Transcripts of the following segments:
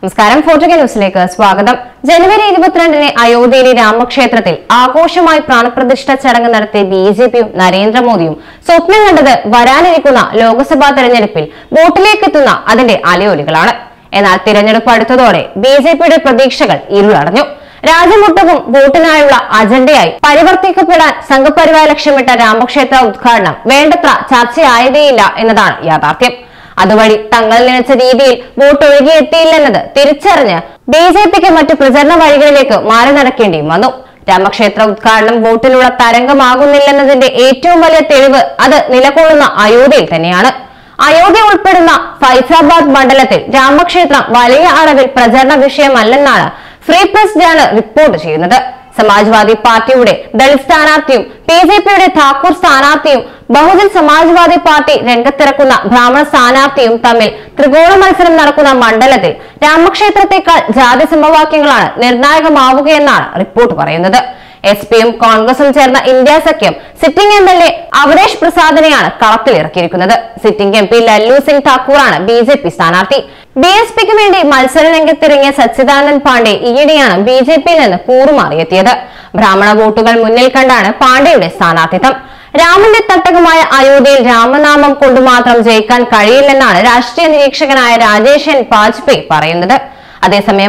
നമസ്കാരം. ഫോർട്ടുഗൽ ന്യൂസിലേക്ക് സ്വാഗതം. ജനുവരി 22-ന് അയോധ്യയിലെ രാമക്ഷേത്രത്തിൽ ആഘോഷമായി പ്രാണപ്രതിഷ്ഠ ചടങ്ങ് നടത്തിയ ബിജെപിയും നരേന്ദ്രമോദിയും സ്വപ്നം കണ്ടത് വരാനിരിക്കുന്ന ലോക്സഭാ തെരഞ്ഞെടുപ്പിൽ വോട്ടിലേക്കെത്തുന്ന അതിന്റെ അലയൊലികളാണ്. എന്നാൽ തിരഞ്ഞെടുപ്പ് അടുത്തതോടെ ബിജെപിയുടെ പ്രതീക്ഷകൾ ഇരുളടഞ്ഞു. രാജ്യമൊട്ടുക്കും വോട്ടിനായുള്ള അജണ്ടയായി പരിവർത്തിക്കപ്പെടാൻ സംഘപരിവാർ ലക്ഷ്യമിട്ട രാമക്ഷേത്ര ഉദ്ഘാടനം വേണ്ടത്ര ചർച്ചയായതേയില്ല എന്നതാണ് യാഥാർത്ഥ്യം. അതുവഴി തങ്ങൾ നനച്ച രീതിയിൽ വോട്ട് ഒഴുകിയെത്തിയില്ലെന്നത് തിരിച്ചറിഞ്ഞ് ബിജെപിക്ക് മറ്റു പ്രചരണ വഴികളിലേക്ക് മാറി നടക്കേണ്ടിയും വന്നു. രാമക്ഷേത്ര ഉദ്ഘാടനം വോട്ടിലുള്ള തരംഗമാകുന്നില്ലെന്നതിന്റെ ഏറ്റവും വലിയ തെളിവ് അത് നിലകൊള്ളുന്ന അയോധ്യയിൽ തന്നെയാണ്. അയോധ്യ ഉൾപ്പെടുന്ന ഫൈസാബാദ് മണ്ഡലത്തിൽ രാമക്ഷേത്രം വലിയ അളവിൽ പ്രചരണ വിഷയമല്ലെന്നാണ് ഫ്രീ പ്രസ് ജേണൽ റിപ്പോർട്ട് ചെയ്യുന്നത്. സമാജ്വാദി പാർട്ടിയുടെ ദളിത് സ്ഥാനാർത്ഥിയും ബിജെപിയുടെ താക്കൂർ സ്ഥാനാർത്ഥിയും ബഹുജൻ സമാജ്വാദി പാർട്ടി രംഗത്തിറക്കുന്ന ബ്രാഹ്മണ സ്ഥാനാർത്ഥിയും തമ്മിൽ ത്രികോണ മത്സരം നടക്കുന്ന മണ്ഡലത്തിൽ രാമക്ഷേത്രത്തെക്കാൾ ജാതി സമവാക്യങ്ങളാണ് നിർണായകമാവുകയെന്നാണ് റിപ്പോർട്ട് പറയുന്നത്. എസ്-പിയും കോൺഗ്രസും ചേർന്ന ഇന്ത്യ സഖ്യം സിറ്റിംഗ് എം-എൽ-എ അവതേഷ് പ്രസാദിനെയാണ് കളത്തിലിറക്കിയിരിക്കുന്നത്. സിറ്റിംഗ് എം-പി ലല്ലു സിംഗ് താക്കൂറാണ് ബിജെപി സ്ഥാനാർത്ഥി. ബി-എസ്-പിക്ക് വേണ്ടി മത്സര രംഗത്തിറങ്ങിയ സച്ചിദാനന്ദ് പാണ്ഡെ ഈയിടെയാണ് ബിജെപിയിൽ നിന്ന് കൂറുമാറിയെത്തിയത്. ബ്രാഹ്മണ വോട്ടുകൾ മുന്നിൽ കണ്ടാണ് പാണ്ഡെയുടെ സ്ഥാനാർത്ഥിത്വം. രാമന്റെ തട്ടകമായ അയോധ്യയിൽ രാമനാമം കൊണ്ട് മാത്രം ജയിക്കാൻ കഴിയില്ലെന്നാണ് രാഷ്ട്രീയ നിരീക്ഷകനായ രാജേഷ് എൻ വാജ്പേയി പറയുന്നത്. അതേസമയം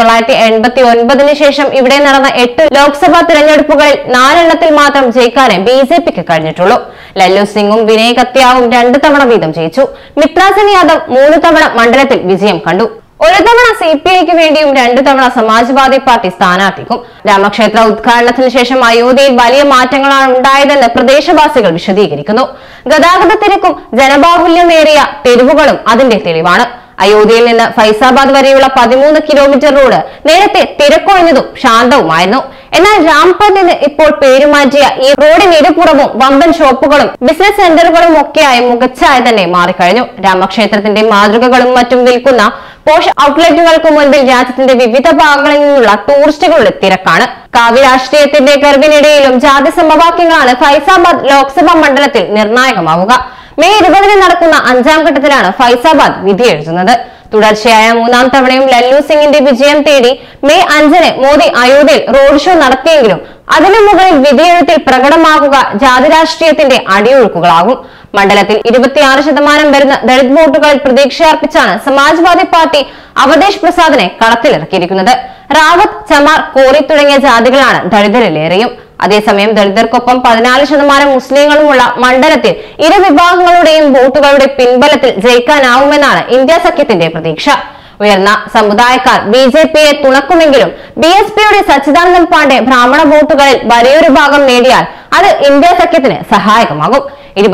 1989-ന് ശേഷം ഇവിടെ നടന്ന 8 ലോക്സഭാ തിരഞ്ഞെടുപ്പുകളിൽ 4 മാത്രം ജയിക്കാനേ ബിജെപിക്ക് കഴിഞ്ഞിട്ടുള്ളൂ. ലല്ലു സിംഗും വിനയ് കത്യാവും 2 തവണ വീതം ജയിച്ചു. മിത്ര സെൻ യാദവ് 3 തവണ മണ്ഡലത്തിൽ വിജയം കണ്ടു. 1 തവണ CPIക്ക് വേണ്ടിയും 2 തവണ സമാജ്വാദി പാർട്ടി സ്ഥാനാർത്ഥിക്കും. രാമക്ഷേത്ര ഉദ്ഘാടനത്തിന് ശേഷം അയോധ്യയിൽ വലിയ മാറ്റങ്ങളാണ് ഉണ്ടായതെന്ന് പ്രദേശവാസികൾ വിശദീകരിക്കുന്നു. ഗതാഗത തിരക്കും ജനബാഹുല്യമേറിയ തെരുവുകളും അതിന്റെ തെളിവാണ്. അയോധ്യയിൽ നിന്ന് ഫൈസാബാദ് വരെയുള്ള 13 കിലോമീറ്റർ റോഡ് നേരത്തെ തിരക്കൊഴിഞ്ഞതും ശാന്തവുമായിരുന്നു. എന്നാൽ രാംപഥിന് ഇപ്പോൾ പേരുമാറ്റിയ ഈ റോഡിന് ഇരുപുറവും വമ്പൻ ഷോപ്പുകളും ബിസിനസ് സെന്ററുകളും ഒക്കെയായി മുഖച്ഛായ തന്നെ മാറിക്കഴിഞ്ഞു. രാമക്ഷേത്രത്തിന്റെ മാതൃകകളും മറ്റും വിൽക്കുന്ന പോഷ് ഔട്ട്ലെറ്റുകൾക്ക് മുൻപിൽ രാജ്യത്തിന്റെ വിവിധ ഭാഗങ്ങളിൽ നിന്നുള്ള ടൂറിസ്റ്റുകളുടെ തിരക്കാണ്. കാവ്യ രാഷ്ട്രീയത്തിന്റെ ഗർഭിനിടയിലും ജാതി സമവാക്യങ്ങളാണ് ഫൈസാബാദ് ലോക്സഭാ മണ്ഡലത്തിൽ നിർണായകമാവുക. മെയ് 20-ന് നടക്കുന്ന 5ാം ഘട്ടത്തിലാണ് ഫൈസാബാദ് വിധിയെഴുതുന്നത്. തുടർച്ചയായ 3ാം തവണയും ലല്ലു സിംഗിന്റെ വിജയം തേടി മെയ് 5-ന് മോദി അയോധ്യയിൽ റോഡ് ഷോ നടത്തിയെങ്കിലും അതിനു മുകളിൽ വിധിയെഴുത്തിൽ പ്രകടമാകുക ജാതി രാഷ്ട്രീയത്തിന്റെ അടിയൊഴുക്കുകളാകും. മണ്ഡലത്തിൽ 26% വരുന്ന ദളിത് വോട്ടുകളിൽ പ്രതീക്ഷയർപ്പിച്ചാണ് സമാജ്വാദി പാർട്ടി അവതേഷ് പ്രസാദിനെ കളത്തിലിറക്കിയിരിക്കുന്നത്. റാവത്ത്, ചമാർ, കോറി തുടങ്ങിയ ജാതികളാണ് ദളിതരിലേറെയും. അതേസമയം ദളിതർക്കൊപ്പം 14% മുസ്ലിങ്ങളുമുള്ള മണ്ഡലത്തിൽ ഇരു വിഭാഗങ്ങളുടെയും വോട്ടുകളുടെ പിൻബലത്തിൽ ജയിക്കാനാവുമെന്നാണ് ഇന്ത്യ സഖ്യത്തിന്റെ പ്രതീക്ഷ. ഉയർന്ന സമുദായക്കാർ ബിജെപിയെ തുണക്കുമെങ്കിലും ബി-എസ്-പിയുടെ സച്ചിദാനന്ദ് പാണ്ഡെ ബ്രാഹ്മണ വോട്ടുകളിൽ വലിയൊരു ഭാഗം നേടിയാൽ അത് ഇന്ത്യ സഖ്യത്തിന് സഹായകമാകും.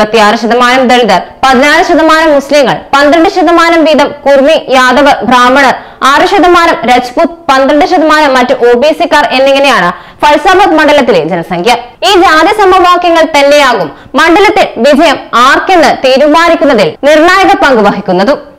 26% ദളിതർ, 14% മുസ്ലിങ്ങൾ, 12% വീതം കുർമി, യാദവ്, ബ്രാഹ്മണർ, 6% രജ്പുത്, 12% മറ്റ് OBC-ക്കാർ എന്നിങ്ങനെയാണ് ഫൈസാബാദ് മണ്ഡലത്തിലെ ജനസംഖ്യ. ഈ ജാതി സമവാക്യങ്ങൾ തന്നെയാകും മണ്ഡലത്തിൽ വിജയം ആർക്കെന്ന് തീരുമാനിക്കുന്നതിൽ നിർണായക പങ്ക് വഹിക്കുന്നതും.